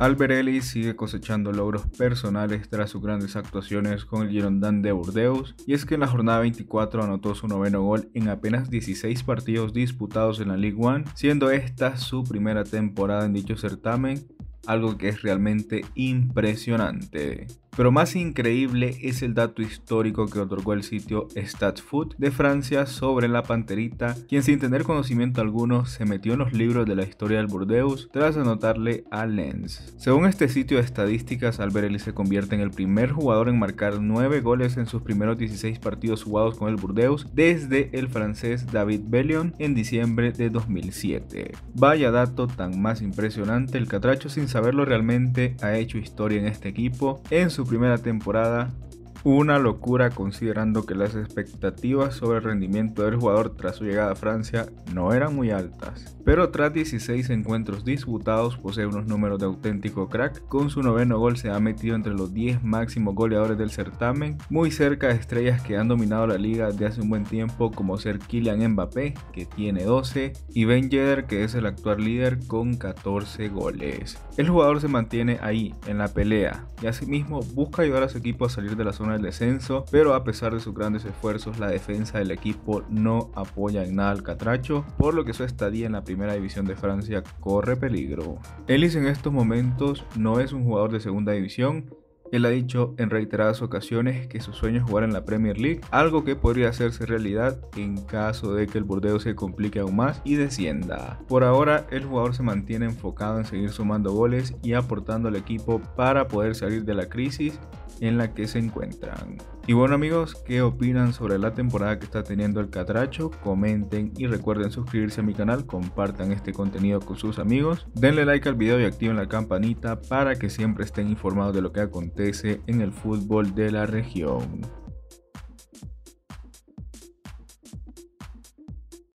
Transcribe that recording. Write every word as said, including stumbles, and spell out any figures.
Albert Ellis sigue cosechando logros personales tras sus grandes actuaciones con el Girondins de Burdeos, y es que en la jornada veinticuatro anotó su noveno gol en apenas dieciséis partidos disputados en la Ligue uno, siendo esta su primera temporada en dicho certamen, algo que es realmente impresionante. Pero más increíble es el dato histórico que otorgó el sitio StatsFoot de Francia sobre la Panterita, quien sin tener conocimiento alguno se metió en los libros de la historia del Burdeos tras anotarle a Lens. Según este sitio de estadísticas, Albert Ellis se convierte en el primer jugador en marcar nueve goles en sus primeros dieciséis partidos jugados con el Burdeos desde el francés David Bellion en diciembre de dos mil siete. Vaya dato tan más impresionante, el catracho sin saberlo realmente ha hecho historia en este equipo en su primera temporada. Una locura considerando que las expectativas sobre el rendimiento del jugador tras su llegada a Francia no eran muy altas. Pero tras dieciséis encuentros disputados posee unos números de auténtico crack. Con su noveno gol se ha metido entre los diez máximos goleadores del certamen, muy cerca de estrellas que han dominado la liga desde hace un buen tiempo como ser Kylian Mbappé, que tiene doce, y Ben Yedder, que es el actual líder con catorce goles. El jugador se mantiene ahí en la pelea y asimismo busca ayudar a su equipo a salir de la zona del descenso, pero a pesar de sus grandes esfuerzos la defensa del equipo no apoya en nada al catracho, por lo que su estadía en la primera división de Francia corre peligro. Ellis en estos momentos no es un jugador de segunda división. Él ha dicho en reiteradas ocasiones que su sueño es jugar en la Premier League, algo que podría hacerse realidad en caso de que el Burdeos se complique aún más y descienda. Por ahora, el jugador se mantiene enfocado en seguir sumando goles y aportando al equipo para poder salir de la crisis en la que se encuentran. Y bueno amigos, ¿qué opinan sobre la temporada que está teniendo el catracho? Comenten y recuerden suscribirse a mi canal, compartan este contenido con sus amigos, denle like al video y activen la campanita para que siempre estén informados de lo que acontece en el fútbol de la región.